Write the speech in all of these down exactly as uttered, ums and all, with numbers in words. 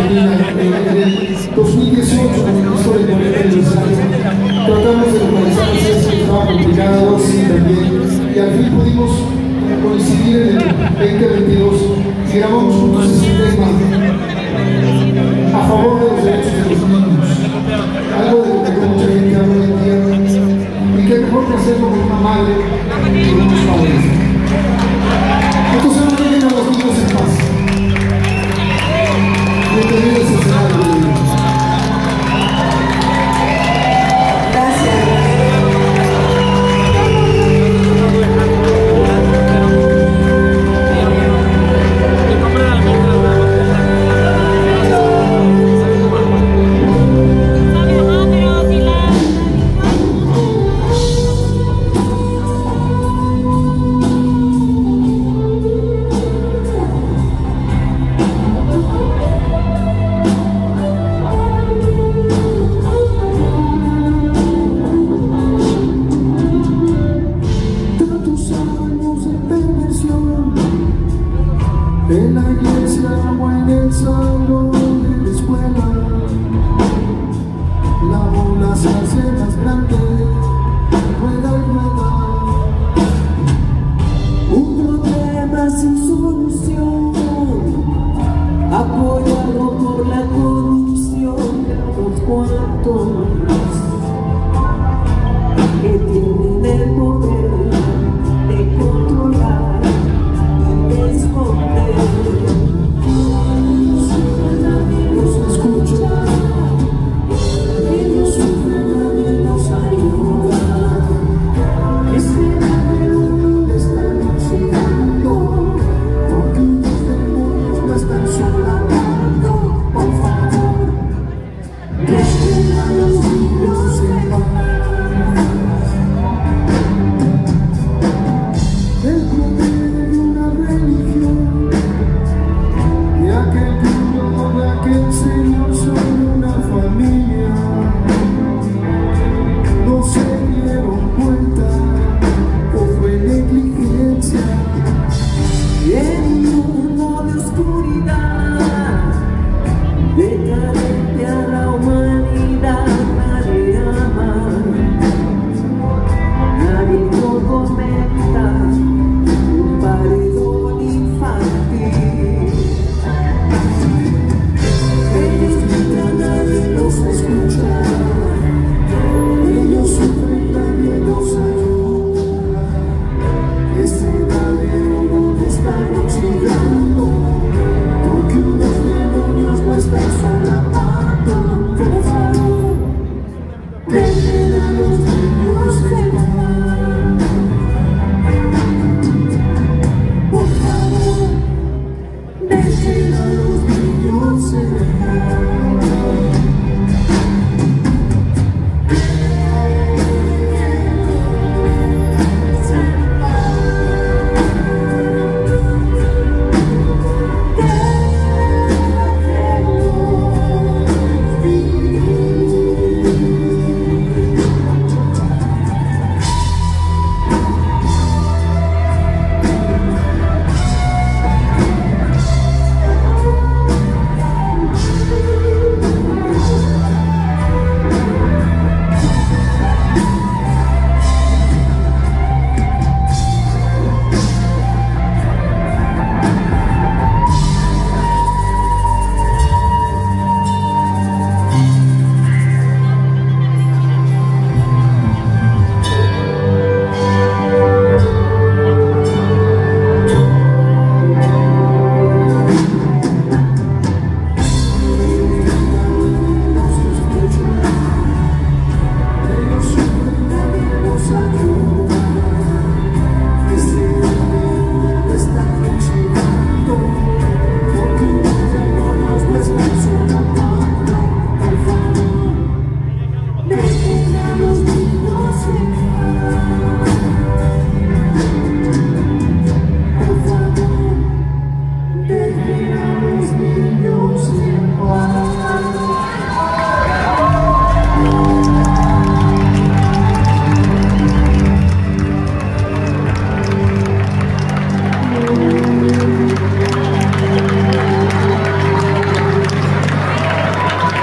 Argentina. En el dos mil dieciocho, con el uso de cuarenta aniversario, tratamos de localizar el sexo que estaba complicado, sí, también, y al fin pudimos coincidir en el veinte veintidós y grabamos juntos ese tema a favor de los derechos de los niños, algo de lo que mucha gente habla hoy en día, y que mejor que hacerlo con una madre que unos padres. Entonces no dejen a los niños en paz. Bienvenidos a escenario. Gracias.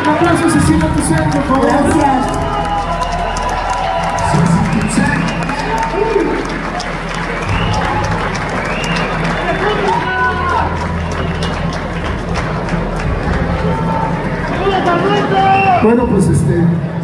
Un aplauso a Cecilia Toussaint, por favor. Gracias. Bueno, pues este...